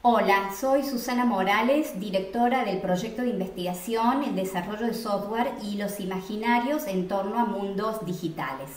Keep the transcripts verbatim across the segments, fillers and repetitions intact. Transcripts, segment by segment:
Hola, soy Susana Morales, directora del proyecto de investigación, el desarrollo de software y los imaginarios en torno a mundos digitales.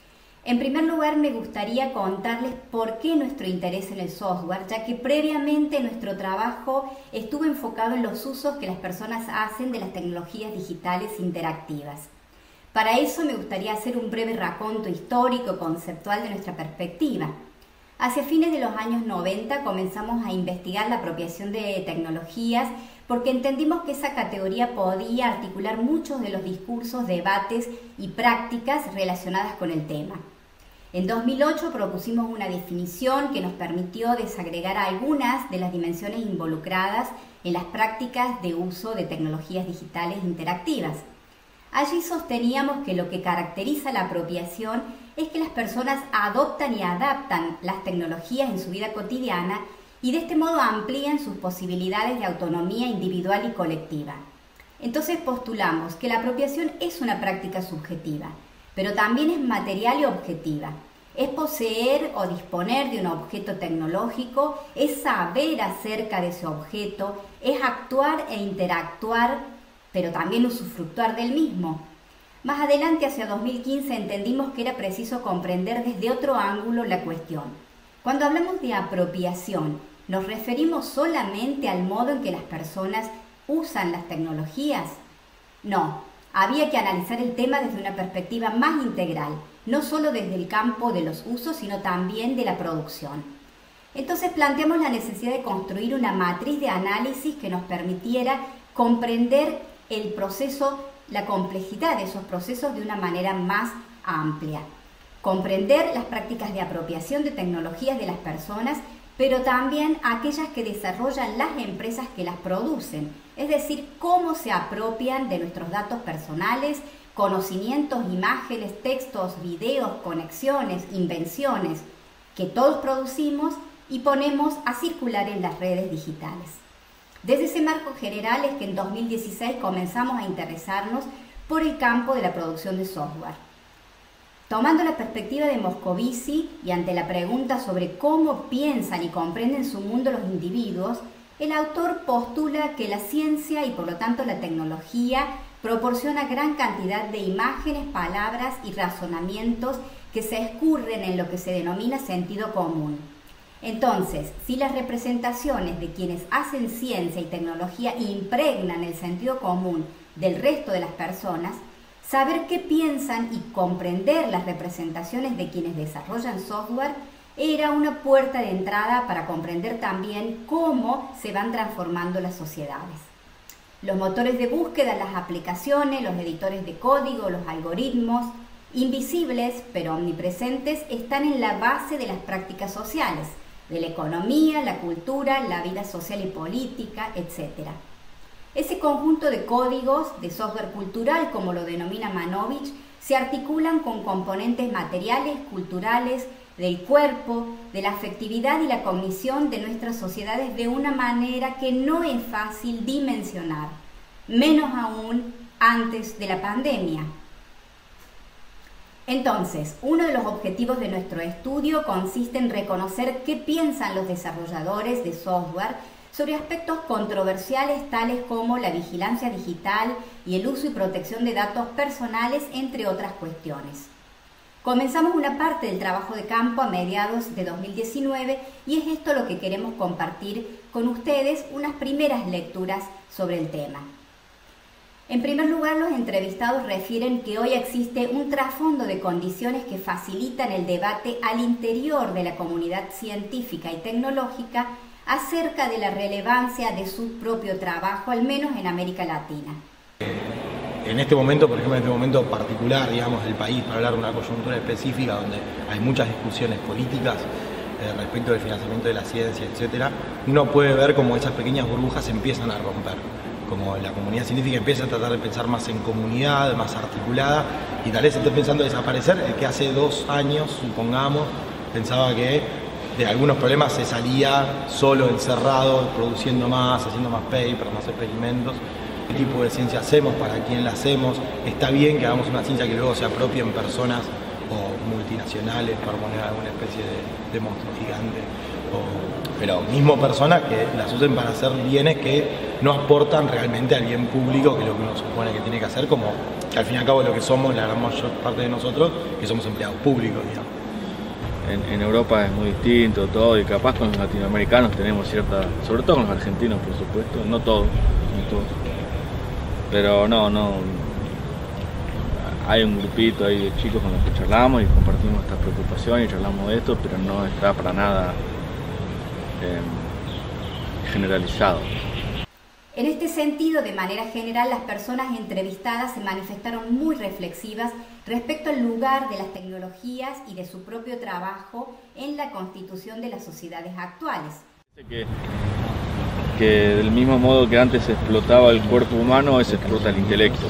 En primer lugar, me gustaría contarles por qué nuestro interés en el software, ya que previamente nuestro trabajo estuvo enfocado en los usos que las personas hacen de las tecnologías digitales interactivas. Para eso me gustaría hacer un breve raconto histórico conceptual de nuestra perspectiva. Hacia fines de los años noventa comenzamos a investigar la apropiación de tecnologías porque entendimos que esa categoría podía articular muchos de los discursos, debates y prácticas relacionadas con el tema. En dos mil ocho propusimos una definición que nos permitió desagregar algunas de las dimensiones involucradas en las prácticas de uso de tecnologías digitales interactivas. Allí sosteníamos que lo que caracteriza la apropiación es que las personas adoptan y adaptan las tecnologías en su vida cotidiana y de este modo amplían sus posibilidades de autonomía individual y colectiva. Entonces postulamos que la apropiación es una práctica subjetiva, pero también es material y objetiva. Es poseer o disponer de un objeto tecnológico, es saber acerca de ese objeto, es actuar e interactuar, pero también usufructuar del mismo. Más adelante, hacia dos mil quince, entendimos que era preciso comprender desde otro ángulo la cuestión. Cuando hablamos de apropiación, ¿nos referimos solamente al modo en que las personas usan las tecnologías? No, había que analizar el tema desde una perspectiva más integral, no solo desde el campo de los usos, sino también de la producción. Entonces planteamos la necesidad de construir una matriz de análisis que nos permitiera comprender el proceso, la complejidad de esos procesos de una manera más amplia. Comprender las prácticas de apropiación de tecnologías de las personas, pero también aquellas que desarrollan las empresas que las producen, es decir, cómo se apropian de nuestros datos personales, conocimientos, imágenes, textos, videos, conexiones, invenciones, que todos producimos y ponemos a circular en las redes digitales. Desde ese marco general es que en dos mil dieciséis comenzamos a interesarnos por el campo de la producción de software. Tomando la perspectiva de Moscovici y ante la pregunta sobre cómo piensan y comprenden su mundo los individuos, el autor postula que la ciencia y por lo tanto la tecnología proporciona gran cantidad de imágenes, palabras y razonamientos que se escurren en lo que se denomina sentido común. Entonces, si las representaciones de quienes hacen ciencia y tecnología impregnan el sentido común del resto de las personas, saber qué piensan y comprender las representaciones de quienes desarrollan software era una puerta de entrada para comprender también cómo se van transformando las sociedades. Los motores de búsqueda, las aplicaciones, los editores de código, los algoritmos, invisibles pero omnipresentes, están en la base de las prácticas sociales, de la economía, la cultura, la vida social y política, etcétera. Ese conjunto de códigos de software cultural, como lo denomina Manovich, se articulan con componentes materiales, culturales, del cuerpo, de la afectividad y la cognición de nuestras sociedades de una manera que no es fácil dimensionar, menos aún antes de la pandemia. Entonces, uno de los objetivos de nuestro estudio consiste en reconocer qué piensan los desarrolladores de software sobre aspectos controversiales tales como la vigilancia digital y el uso y protección de datos personales, entre otras cuestiones. Comenzamos una parte del trabajo de campo a mediados de dos mil diecinueve y es esto lo que queremos compartir con ustedes, unas primeras lecturas sobre el tema. En primer lugar, los entrevistados refieren que hoy existe un trasfondo de condiciones que facilitan el debate al interior de la comunidad científica y tecnológica acerca de la relevancia de su propio trabajo, al menos en América Latina. En este momento, por ejemplo, en este momento particular, digamos, del país, para hablar de una coyuntura específica donde hay muchas discusiones políticas eh, respecto del financiamiento de la ciencia, etcétera, uno puede ver cómo esas pequeñas burbujas empiezan a romper. Como la comunidad científica empieza a tratar de pensar más en comunidad, más articulada, y tal vez esté pensando desaparecer el que hace dos años, supongamos, pensaba que de algunos problemas se salía solo, encerrado, produciendo más, haciendo más papers, más experimentos. ¿Qué tipo de ciencia hacemos? ¿Para quién la hacemos? Está bien que hagamos una ciencia que luego se apropie en personas o multinacionales, para poner alguna especie de, de monstruo gigante, o, pero mismo personas que las usen para hacer bienes que no aportan realmente al bien público, que es lo que uno supone que tiene que hacer, como que al fin y al cabo lo que somos, la gran mayor parte de nosotros, que somos empleados públicos, digamos. En, en Europa es muy distinto todo, y capaz con los latinoamericanos tenemos cierta, sobre todo con los argentinos por supuesto, no todos, no todos. Pero no, no, hay un grupito ahí de chicos con los que charlamos y compartimos esta preocupación y charlamos de esto, pero no está para nada eh, generalizado. En este sentido, de manera general, las personas entrevistadas se manifestaron muy reflexivas respecto al lugar de las tecnologías y de su propio trabajo en la constitución de las sociedades actuales. Que, que del mismo modo que antes se explotaba el cuerpo humano, hoy se explota el intelecto.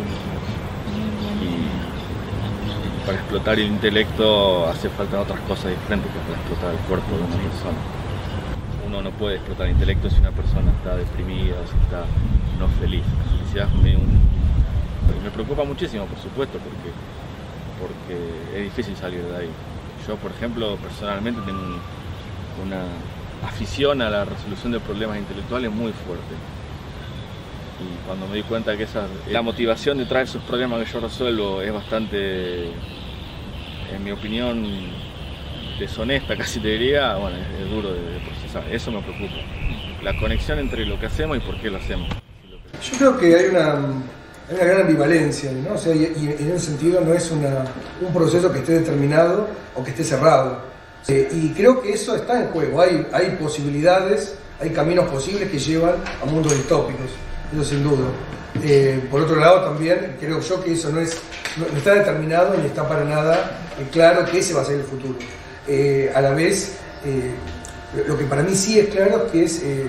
Y para explotar el intelecto hace falta otras cosas diferentes que para explotar el cuerpo de una persona. Uno no puede explotar el intelecto si una persona está deprimida o si está no feliz. La felicidad es un... Me preocupa muchísimo, por supuesto, porque, porque es difícil salir de ahí. Yo, por ejemplo, personalmente tengo una afición a la resolución de problemas intelectuales muy fuerte. Y cuando me di cuenta que esa, la motivación detrás de esos problemas que yo resuelvo es bastante, en mi opinión, deshonesta, casi te diría, bueno, es, es duro de, de procesar. Eso me preocupa. La conexión entre lo que hacemos y por qué lo hacemos. Yo creo que hay una, hay una gran ambivalencia, ¿no? O sea, y, y en ese sentido no es una, un proceso que esté determinado o que esté cerrado. Eh, y creo que eso está en juego. Hay, hay posibilidades, hay caminos posibles que llevan a mundos distópicos, eso sin duda. Eh, por otro lado, también creo yo que eso no, es, no, no está determinado ni está para nada eh, claro que ese va a ser el futuro. Eh, a la vez, eh, lo que para mí sí es claro es que es, eh,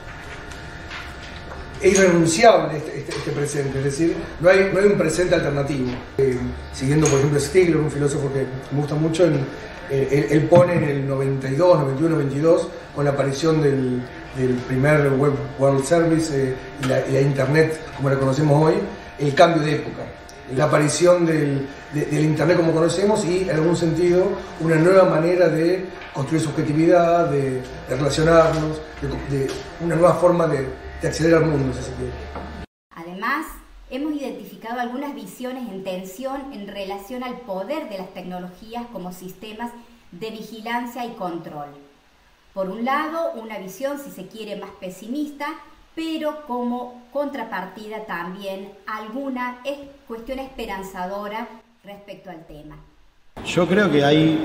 es irrenunciable este, este, este presente, es decir, no hay, no hay un presente alternativo. Eh, siguiendo, por ejemplo, Stigler, un filósofo que me gusta mucho, en, eh, él, él pone en el noventa y dos, noventa y uno, noventa y dos, con la aparición del, del primer Web World Service eh, y, la, y la Internet, como la conocemos hoy, el cambio de época. La aparición del, de, del Internet como conocemos y, en algún sentido, una nueva manera de construir subjetividad, de, de relacionarnos, de, de una nueva forma de, de acceder al mundo, si se quiere. Además, hemos identificado algunas visiones en tensión en relación al poder de las tecnologías como sistemas de vigilancia y control. Por un lado, una visión, si se quiere, más pesimista, pero como contrapartida también alguna es cuestión esperanzadora respecto al tema. Yo creo que hay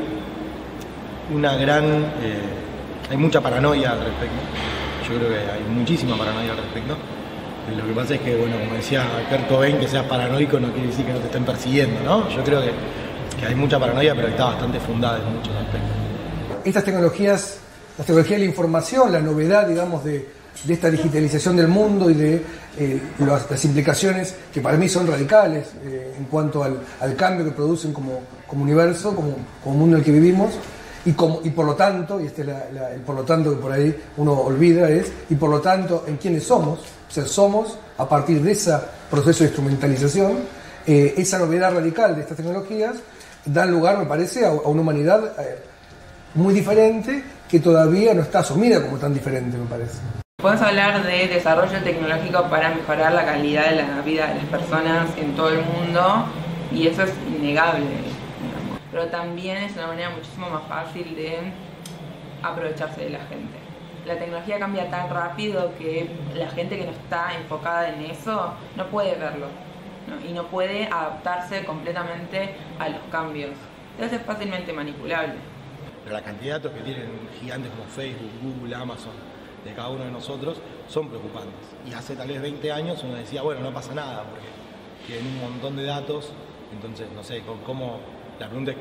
una gran, eh, hay mucha paranoia al respecto. Yo creo que hay muchísima paranoia al respecto. Lo que pasa es que, bueno, como decía Kurt Cobain, que seas paranoico no quiere decir que no te estén persiguiendo, ¿no? Yo creo que, que hay mucha paranoia, pero que está bastante fundada en muchos aspectos. Estas tecnologías, las tecnologías de la información, la novedad, digamos, de de esta digitalización del mundo y de eh, las, las implicaciones que para mí son radicales eh, en cuanto al, al cambio que producen como, como universo, como, como mundo en el que vivimos y, como, y por lo tanto, y este es la, la, el por lo tanto que por ahí uno olvida es, y por lo tanto en quiénes somos, o sea, somos a partir de ese proceso de instrumentalización, eh, esa novedad radical de estas tecnologías dan lugar, me parece, a, a una humanidad eh, muy diferente que todavía no está asumida como tan diferente, me parece. Podemos hablar de desarrollo tecnológico para mejorar la calidad de la vida de las personas en todo el mundo y eso es innegable, digamos. Pero también es una manera muchísimo más fácil de aprovecharse de la gente. La tecnología cambia tan rápido que la gente que no está enfocada en eso no puede verlo, ¿no? Y no puede adaptarse completamente a los cambios. Entonces es fácilmente manipulable. Pero la cantidad de datos que tienen gigantes como Facebook, Google, Amazon, de cada uno de nosotros, son preocupantes. Y hace tal vez veinte años uno decía, bueno, no pasa nada, porque tienen un montón de datos, entonces, no sé, cómo, la pregunta es,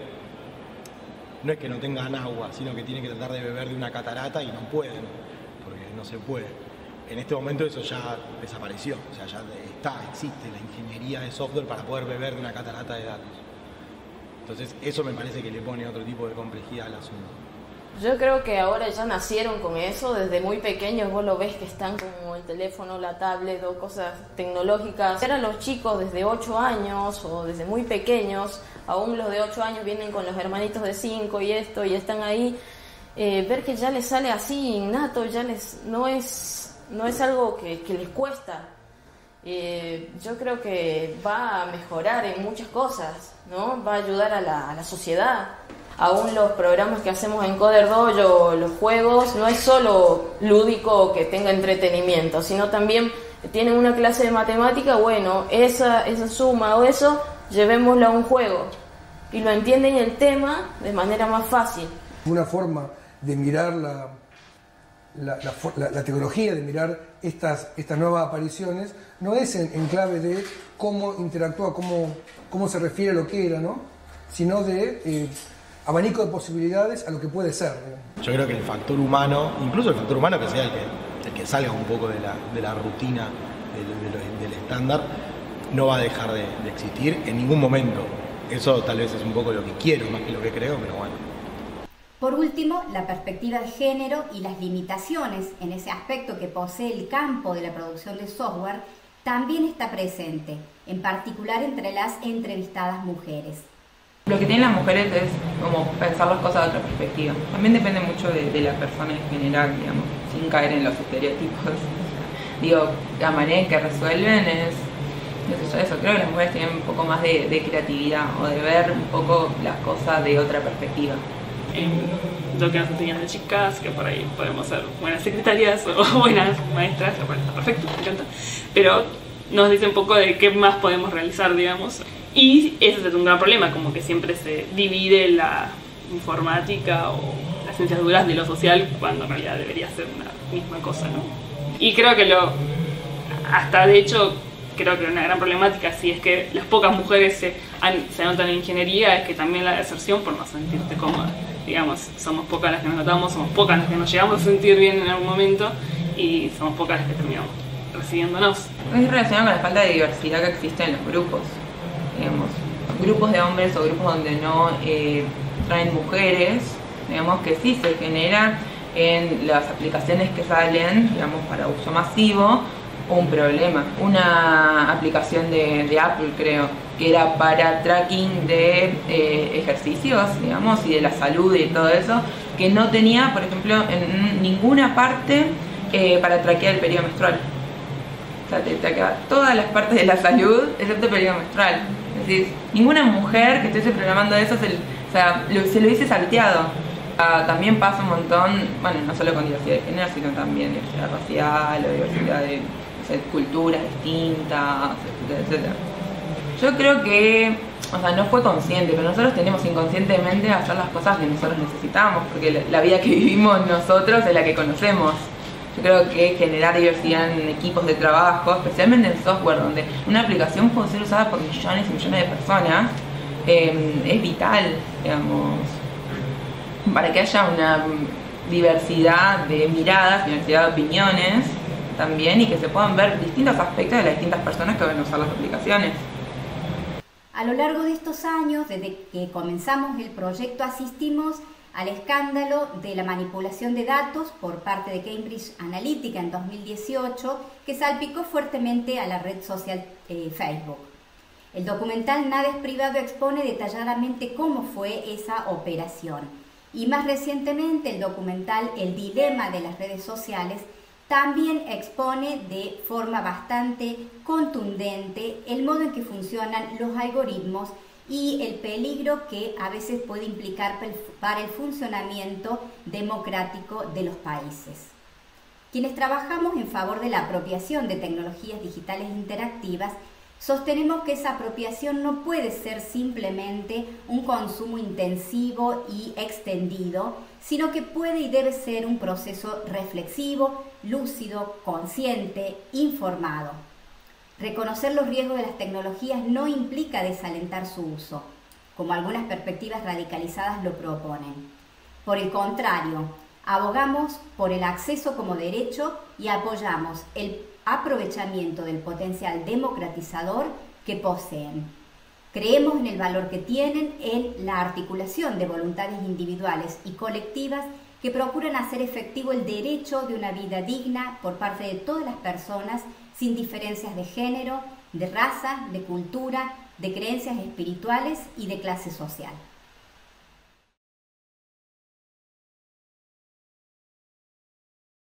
no es que no tengan agua, sino que tienen que tratar de beber de una catarata y no pueden, porque no se puede. En este momento eso ya desapareció, o sea, ya está, existe la ingeniería de software para poder beber de una catarata de datos. Entonces, eso me parece que le pone otro tipo de complejidad al asunto. Yo creo que ahora ya nacieron con eso, desde muy pequeños vos lo ves que están como el teléfono, la tablet o cosas tecnológicas. Eran los chicos desde ocho años o desde muy pequeños, aún los de ocho años vienen con los hermanitos de cinco y esto y están ahí eh, ver que ya les sale así innato, ya les no es, no es algo que, que les cuesta. Eh, yo creo que va a mejorar en muchas cosas, ¿no? Va a ayudar a la, a la sociedad. Aún los programas que hacemos en Coder Dojo, los juegos, no es solo lúdico que tenga entretenimiento, sino también tienen una clase de matemática, bueno, esa, esa suma o eso, llevémoslo a un juego y lo entienden el tema de manera más fácil. Una forma de mirar la, la, la, la, la tecnología, de mirar estas, estas nuevas apariciones, no es en, en clave de cómo interactúa, cómo, cómo se refiere a lo que era, ¿no? Sino de eh, abanico de posibilidades a lo que puede ser, ¿no? Yo creo que el factor humano, incluso el factor humano que sea el que, el que salga un poco de la, de la rutina, del, del, del estándar, no va a dejar de, de existir en ningún momento. Eso tal vez es un poco lo que quiero más que lo que creo, pero bueno. Por último, la perspectiva de género y las limitaciones en ese aspecto que posee el campo de la producción de software también está presente, en particular entre las entrevistadas mujeres. Lo que tienen las mujeres es como pensar las cosas de otra perspectiva. También depende mucho de, de la persona en general, digamos, sin caer en los estereotipos. Digo, la manera en que resuelven es, no sé, eso, creo que las mujeres tienen un poco más de, de creatividad o de ver un poco las cosas de otra perspectiva. En lo que nos enseñan de chicas, que por ahí podemos ser buenas secretarias o buenas maestras, lo cual está perfecto, me encanta, pero nos dice un poco de qué más podemos realizar, digamos, y ese es un gran problema, como que siempre se divide la informática o las ciencias duras de lo social, cuando en realidad debería ser una misma cosa, ¿no? Y creo que lo, hasta de hecho, creo que una gran problemática, si es que las pocas mujeres se, han, se anotan en ingeniería, es que también la deserción por no sentirte cómoda. Digamos, somos pocas las que nos notamos, somos pocas las que nos llegamos a sentir bien en algún momento y somos pocas las que terminamos recibiéndonos. Es relacionado con la falta de diversidad que existe en los grupos. Digamos, grupos de hombres o grupos donde no eh, traen mujeres, digamos que sí se genera en las aplicaciones que salen, digamos, para uso masivo, un problema. Una aplicación de, de Apple, creo, que era para tracking de eh, ejercicios, digamos, y de la salud y todo eso, que no tenía, por ejemplo, en ninguna parte eh, para traquear el periodo menstrual. O sea, te traqueaba todas las partes de la salud, excepto el periodo menstrual. Es decir, ninguna mujer que estuviese programando eso se, o sea, lo, se lo hubiese salteado. Uh, también pasa un montón, bueno, no solo con diversidad de género, sino también diversidad racial o diversidad de, o sea, culturas distintas, etcétera, etcétera. Yo creo que, o sea, no fue consciente, pero nosotros tenemos inconscientemente hacer las cosas que nosotros necesitamos, porque la, la vida que vivimos nosotros es la que conocemos. Yo creo que generar diversidad en equipos de trabajo, especialmente en software, donde una aplicación puede ser usada por millones y millones de personas, eh, es vital, digamos, para que haya una diversidad de miradas, diversidad de opiniones también, y que se puedan ver distintos aspectos de las distintas personas que van a usar las aplicaciones. A lo largo de estos años, desde que comenzamos el proyecto, asistimos al escándalo de la manipulación de datos por parte de Cambridge Analytica en dos mil dieciocho, que salpicó fuertemente a la red social eh, Facebook. El documental Nada es privado expone detalladamente cómo fue esa operación. Y más recientemente el documental El dilema de las redes sociales también expone de forma bastante contundente el modo en que funcionan los algoritmos y el peligro que a veces puede implicar para el funcionamiento democrático de los países. Quienes trabajamos en favor de la apropiación de tecnologías digitales interactivas, sostenemos que esa apropiación no puede ser simplemente un consumo intensivo y extendido, sino que puede y debe ser un proceso reflexivo, lúcido, consciente, informado. Reconocer los riesgos de las tecnologías no implica desalentar su uso, como algunas perspectivas radicalizadas lo proponen. Por el contrario, abogamos por el acceso como derecho y apoyamos el aprovechamiento del potencial democratizador que poseen. Creemos en el valor que tienen en la articulación de voluntades individuales y colectivas que procuran hacer efectivo el derecho de una vida digna por parte de todas las personas sin diferencias de género, de raza, de cultura, de creencias espirituales y de clase social.